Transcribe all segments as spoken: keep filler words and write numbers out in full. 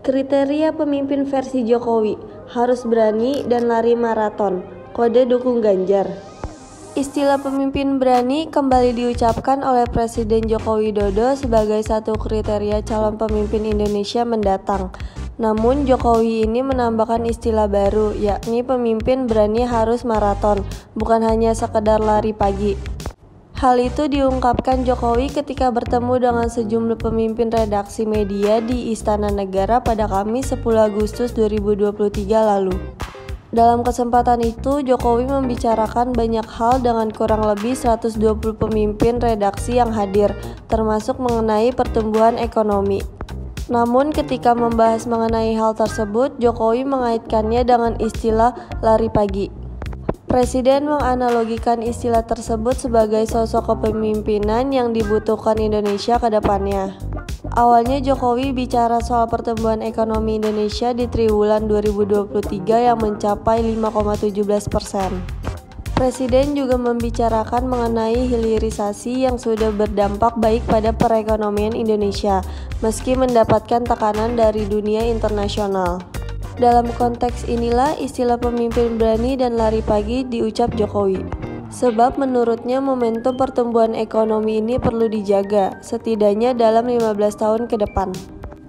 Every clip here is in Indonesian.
Kriteria pemimpin versi Jokowi, harus berani dan lari maraton. Kode dukung Ganjar. Istilah pemimpin berani kembali diucapkan oleh Presiden Joko Widodo sebagai satu kriteria calon pemimpin Indonesia mendatang. Namun Jokowi ini menambahkan istilah baru, yakni pemimpin berani harus maraton, bukan hanya sekedar lari pagi. Hal itu diungkapkan Jokowi ketika bertemu dengan sejumlah pemimpin redaksi media di Istana Negara pada Kamis sepuluh Agustus dua ribu dua puluh tiga lalu. Dalam kesempatan itu, Jokowi membicarakan banyak hal dengan kurang lebih seratus dua puluh pemimpin redaksi yang hadir, termasuk mengenai pertumbuhan ekonomi. Namun ketika membahas mengenai hal tersebut, Jokowi mengaitkannya dengan istilah lari pagi. Presiden menganalogikan istilah tersebut sebagai sosok kepemimpinan yang dibutuhkan Indonesia ke depannya. Awalnya Jokowi bicara soal pertumbuhan ekonomi Indonesia di triwulan dua ribu dua puluh tiga yang mencapai lima koma satu tujuh persen. Presiden juga membicarakan mengenai hilirisasi yang sudah berdampak baik pada perekonomian Indonesia, meski mendapatkan tekanan dari dunia internasional. Dalam konteks inilah istilah pemimpin berani dan lari pagi diucap Jokowi. Sebab menurutnya momentum pertumbuhan ekonomi ini perlu dijaga, setidaknya dalam lima belas tahun ke depan.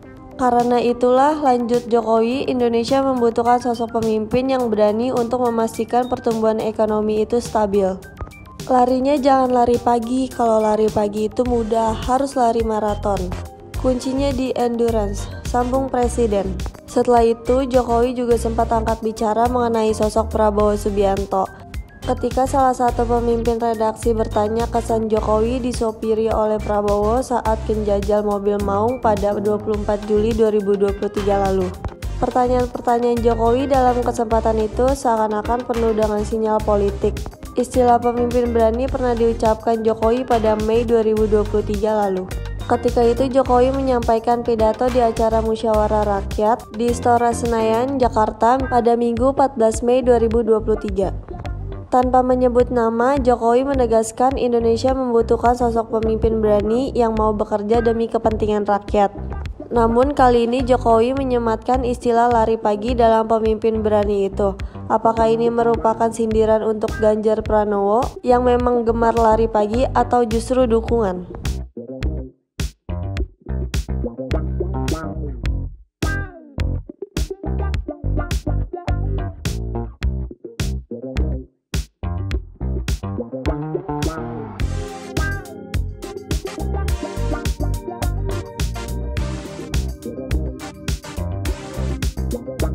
Karena itulah, lanjut Jokowi, Indonesia membutuhkan sosok pemimpin yang berani untuk memastikan pertumbuhan ekonomi itu stabil. Larinya jangan lari pagi, kalau lari pagi itu mudah, harus lari maraton. Kuncinya di endurance, sambung Presiden. Setelah itu, Jokowi juga sempat angkat bicara mengenai sosok Prabowo Subianto. Ketika salah satu pemimpin redaksi bertanya kesan Jokowi disopiri oleh Prabowo saat menjajal mobil Maung pada dua puluh empat Juli dua ribu dua puluh tiga lalu. Pertanyaan-pertanyaan Jokowi dalam kesempatan itu seakan-akan penuh dengan sinyal politik. Istilah pemimpin berani pernah diucapkan Jokowi pada Mei dua ribu dua puluh tiga lalu. Ketika itu Jokowi menyampaikan pidato di acara Musyawarah Rakyat di Istora Senayan, Jakarta pada Minggu empat belas Mei dua ribu dua puluh tiga. Tanpa menyebut nama, Jokowi menegaskan Indonesia membutuhkan sosok pemimpin berani yang mau bekerja demi kepentingan rakyat. Namun kali ini Jokowi menyematkan istilah lari pagi dalam pemimpin berani itu. Apakah ini merupakan sindiran untuk Ganjar Pranowo yang memang gemar lari pagi atau justru dukungan? We'll be right back.